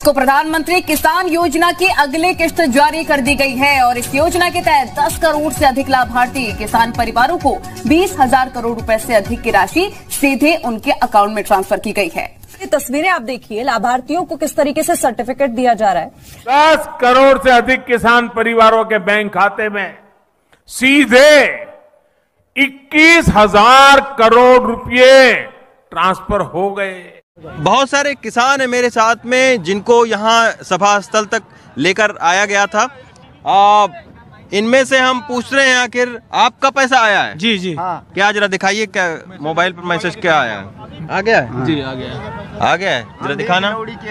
को प्रधानमंत्री किसान योजना की अगली किश्त जारी कर दी गई है और इस योजना के तहत 10 करोड़ से अधिक लाभार्थी किसान परिवारों को 20,000 करोड़ रुपए से अधिक की राशि सीधे उनके अकाउंट में ट्रांसफर की गई है। ये तस्वीरें आप देखिए, लाभार्थियों को किस तरीके से सर्टिफिकेट दिया जा रहा है। 10 करोड़ से अधिक किसान परिवारों के बैंक खाते में सीधे 21,000 करोड़ रुपए ट्रांसफर हो गए। बहुत सारे किसान है मेरे साथ में जिनको यहाँ सभा स्थल तक लेकर आया गया था। इनमें से हम पूछ रहे हैं आखिर आपका पैसा आया है? जी जी। हाँ। क्या जरा दिखाइए, क्या मोबाइल पर मैसेज क्या आया है? आ गया है? जी आ गया। आ गया है, जरा दिखाना,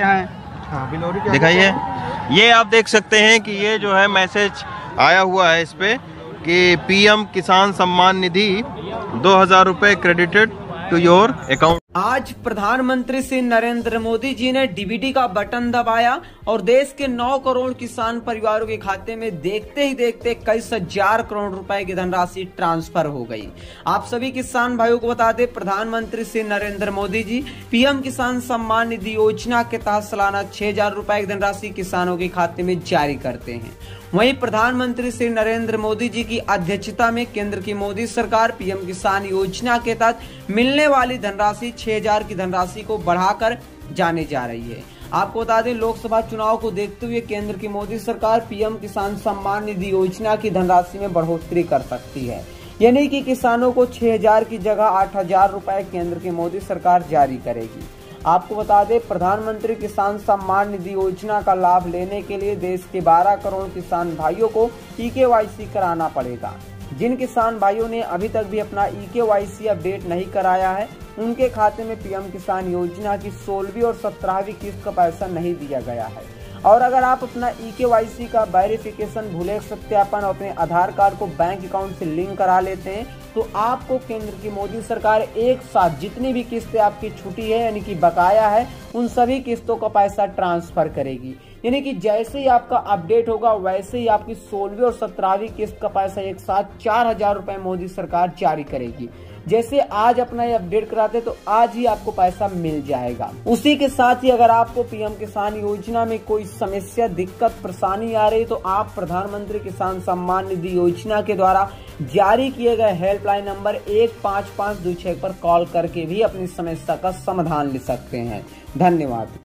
दिखाइए। ये आप देख सकते हैं कि ये जो है मैसेज आया हुआ है इस पे कि पीएम किसान सम्मान निधि 2,000 रुपए क्रेडिटेड टू योर अकाउंट। आज प्रधानमंत्री श्री नरेंद्र मोदी जी ने डीबीटी का बटन दबाया और देश के 9 करोड़ किसान परिवारों के खाते में देखते ही देखते कई हजार करोड़ रुपए की धनराशि ट्रांसफर हो गई। आप सभी किसान भाइयों को बता दें, प्रधानमंत्री श्री नरेंद्र मोदी जी पीएम किसान सम्मान निधि योजना के तहत सालाना 6,000 रुपए की धनराशि किसानों के खाते में जारी करते हैं। वहीं प्रधानमंत्री श्री नरेंद्र मोदी जी की अध्यक्षता में केंद्र की मोदी सरकार पीएम किसान योजना के तहत मिलने वाली धनराशि 6,000 की धनराशि को बढ़ाकर जाने जा रही है। आपको बता दें, लोकसभा चुनाव को देखते हुए केंद्र की मोदी सरकार पीएम किसान सम्मान निधि योजना की धनराशि में बढ़ोतरी कर सकती है, यानी कि किसानों को 6,000 की जगह 8,000 रुपए केंद्र की मोदी सरकार जारी करेगी। आपको बता दें, प्रधानमंत्री किसान सम्मान निधि योजना का लाभ लेने के लिए देश के 12 करोड़ किसान भाइयों को EKYC कराना पड़ेगा। जिन किसान भाइयों ने अभी तक भी अपना EKYC अपडेट नहीं कराया है, उनके खाते में पीएम किसान योजना की 16वीं और 17वीं किस्त का पैसा नहीं दिया गया है। और अगर आप अपना EKYC का वेरिफिकेशन, भूलेख सत्यापन और अपने आधार कार्ड को बैंक अकाउंट से लिंक करा लेते हैं तो आपको केंद्र की मोदी सरकार एक साथ जितनी भी किस्तें आपकी छूटी है यानी कि बकाया है, उन सभी किस्तों का पैसा ट्रांसफर करेगी। यानी कि जैसे ही आपका अपडेट होगा वैसे ही आपकी 16वीं और 17वीं किस्त का पैसा एक साथ 4,000 रुपए मोदी सरकार जारी करेगी। जैसे आज अपना ये अपडेट कराते तो आज ही आपको पैसा मिल जाएगा। उसी के साथ ही अगर आपको पीएम किसान योजना में कोई समस्या, दिक्कत, परेशानी आ रही तो आप प्रधानमंत्री किसान सम्मान निधि योजना के द्वारा जारी किए गए हेल्पलाइन नंबर 15526 पर कॉल करके भी अपनी समस्या का समाधान ले सकते हैं। धन्यवाद।